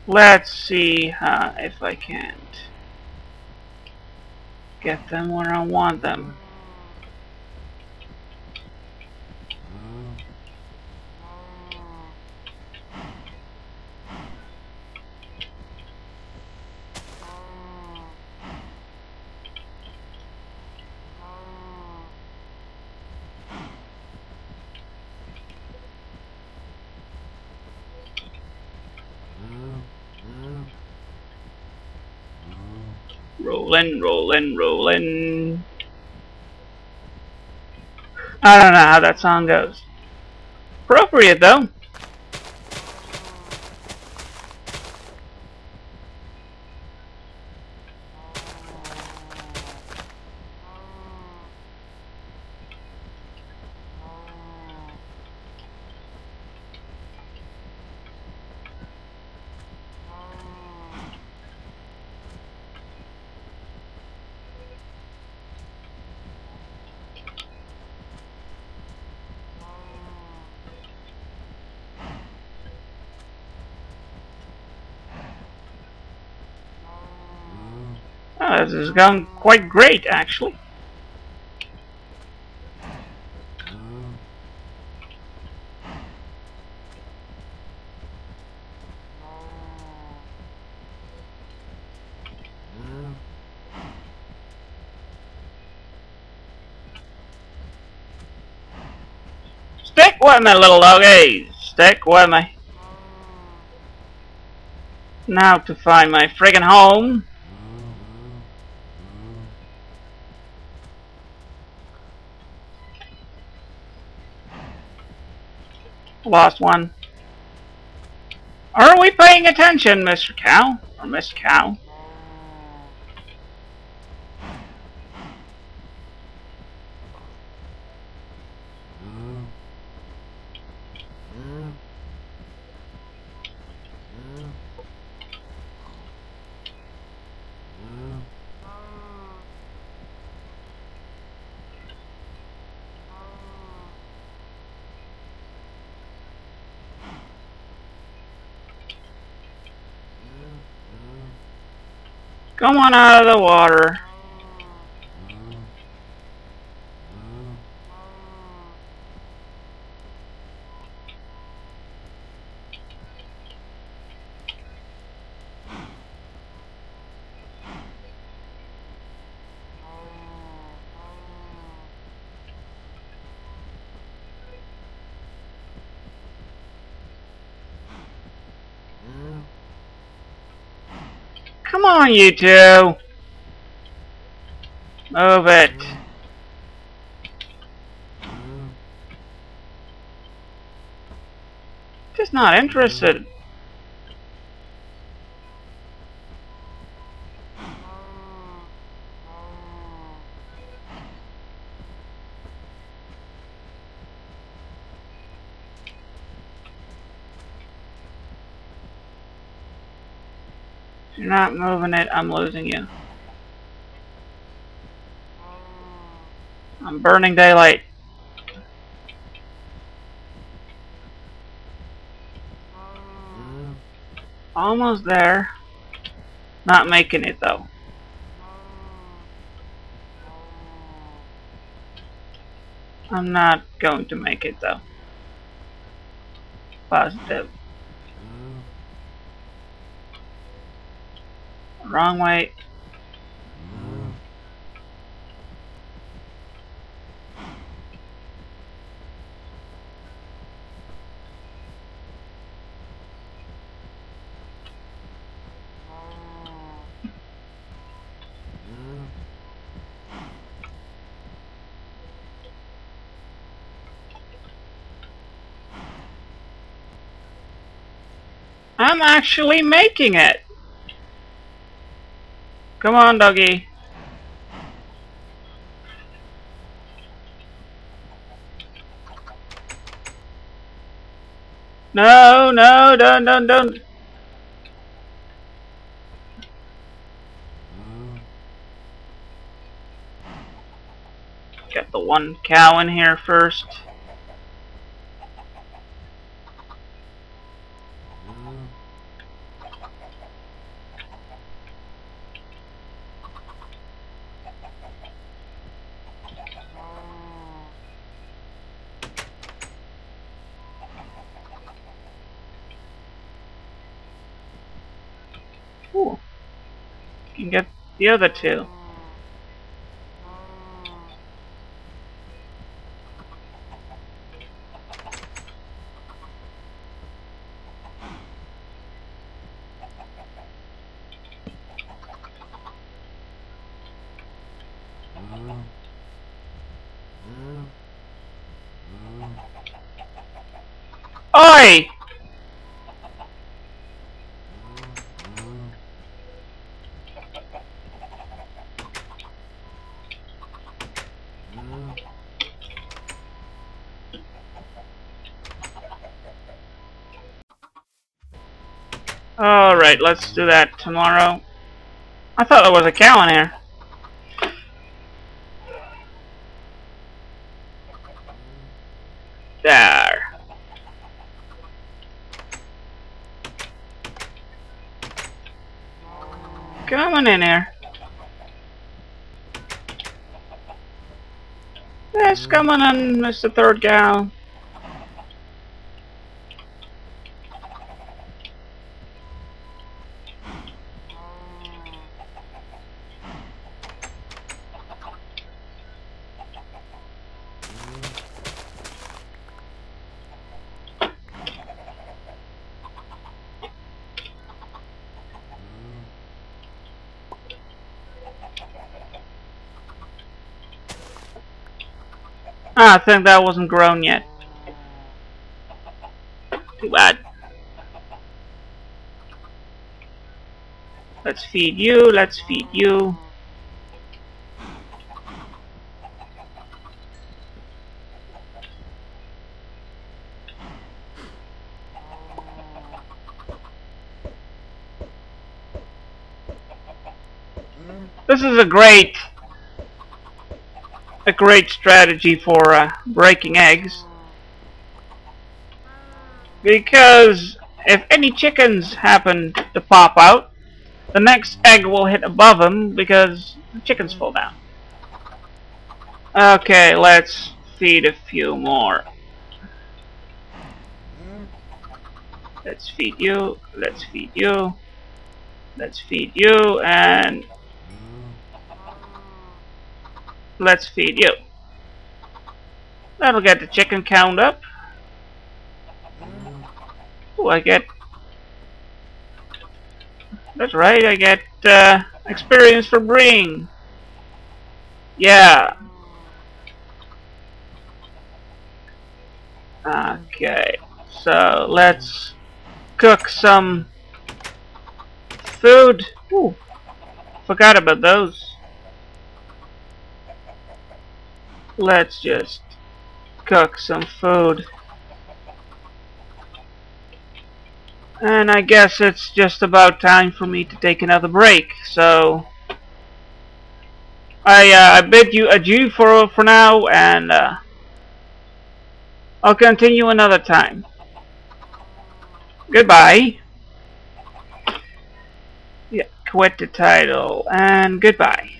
Let's see if I can't get them where I want them. Rollin', rollin', rollin'. I don't know how that song goes. Appropriate though. Oh, this is going quite great, actually. Stick with me, little doggies. Stick with me. Now to find my friggin' home. Lost one. Are we paying attention, Mr. Cow? Or Miss Cow? Come on out of the water. Come on, you two. Move it. Just not interested. If you're not moving it, I'm losing you. I'm burning daylight. Almost there. Not making it though. I'm not going to make it though. Positive. Wrong way. I'm actually making it. Come on, doggy. No, no, don't. Get the one cow in here first. Ooh. You can get the other two. Oi! Alright, let's do that tomorrow. I thought there was a cow in here. There. Come on in here. Yes, come on in, Mr. Third Cow. Ah, I think that wasn't grown yet. Too bad. Let's feed you, let's feed you. This is a great strategy for breaking eggs, because if any chickens happen to pop out, the next egg will hit above them because the chickens fall down. Okay, let's feed a few more. Let's feed you, let's feed you, let's feed you, and let's feed you. That'll get the chicken count up. Oh, I get... That's right, I get experience for breeding. Yeah. Okay, so let's cook some food. Ooh, forgot about those. Let's just cook some food. And I guess it's just about time for me to take another break. So I bid you adieu for now, and I'll continue another time. Goodbye. Yeah, quit the title, and goodbye.